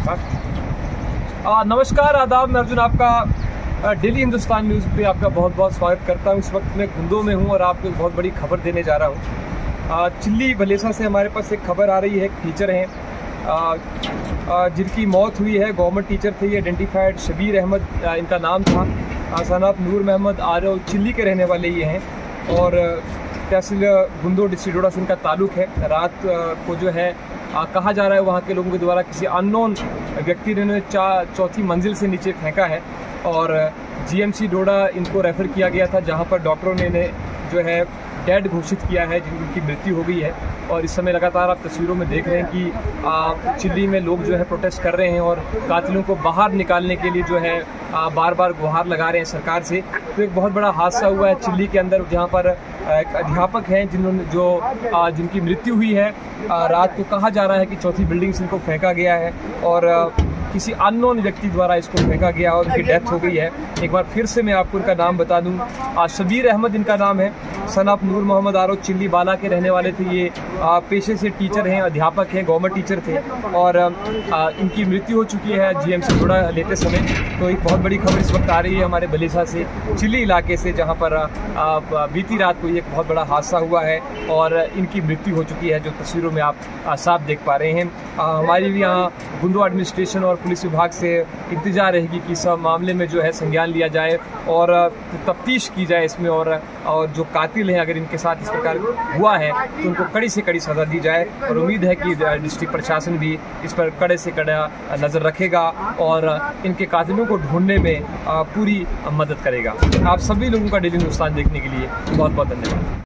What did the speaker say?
नमस्कार, आदाब। मैं अर्जुन आपका डेली हिंदुस्तान न्यूज़ पे आपका बहुत बहुत स्वागत करता हूँ। इस वक्त मैं गुंदो में हूँ और आपको एक बहुत बड़ी खबर देने जा रहा हूँ। चिल्ली भलेसा से हमारे पास एक खबर आ रही है। एक टीचर हैं जिनकी मौत हुई है। गवर्नमेंट टीचर थे, ये आइडेंटिफाइड शबीर अहमद इनका नाम था। सन ऑफ नूर मोहम्मद आरव चिल्ली के रहने वाले ये हैं और तहसील गुंदो डिस्ट्रिक्ट डोडा से इनका ताल्लुक़ है। रात को जो है कहा जा रहा है वहाँ के लोगों के द्वारा किसी अननोन व्यक्ति ने चौथी मंजिल से नीचे फेंका है और जीएमसी डोडा इनको रेफ़र किया गया था, जहाँ पर डॉक्टरों ने इन्हें जो है डेड घोषित किया है, जिनकी मृत्यु हो गई है। और इस समय लगातार आप तस्वीरों में देख रहे हैं कि चिल्ली में लोग जो है प्रोटेस्ट कर रहे हैं और कातिलों को बाहर निकालने के लिए जो है बार बार गुहार लगा रहे हैं सरकार से। तो एक बहुत बड़ा हादसा हुआ है चिल्ली के अंदर, जहाँ पर एक अध्यापक हैं जिनकी मृत्यु हुई है। रात को कहा जा रहा है कि चौथी बिल्डिंग से इनको फेंका गया है और किसी अननोन व्यक्ति द्वारा इसको फेंका गया और उनकी डेथ हो गई है। एक बार फिर से मैं आपको इनका नाम बता दूं, शबीर अहमद इनका नाम है। सन ऑफ नूर मोहम्मद आरव चिल्ली बाला के रहने वाले थे। ये पेशे से टीचर हैं, अध्यापक हैं, गवर्नमेंट टीचर थे और इनकी मृत्यु हो चुकी है जीएमसी डोडा लेते समय। तो एक बहुत बड़ी खबर इस वक्त आ रही है हमारे भलेसा से, चिल्ली इलाके से, जहाँ पर बीती रात को एक बहुत बड़ा हादसा हुआ है और इनकी मृत्यु हो चुकी है, जो तस्वीरों में आप साफ देख पा रहे हैं। हमारी भी यहाँ गुंदो एडमिनिस्ट्रेशन और पुलिस विभाग से इंतजार रहेगी कि सब मामले में जो है संज्ञान लिया जाए और तफ्तीश की जाए इसमें और जो कातिल हैं अगर इनके साथ इस प्रकार हुआ है तो उनको कड़ी से कड़ी सज़ा दी जाए। और उम्मीद है कि डिस्ट्रिक्ट प्रशासन भी इस पर कड़े से कड़ा नज़र रखेगा और इनके कातिलों को ढूंढने में पूरी मदद करेगा। आप सभी लोगों का डेली हिंदुस्तान देखने के लिए बहुत बहुत धन्यवाद।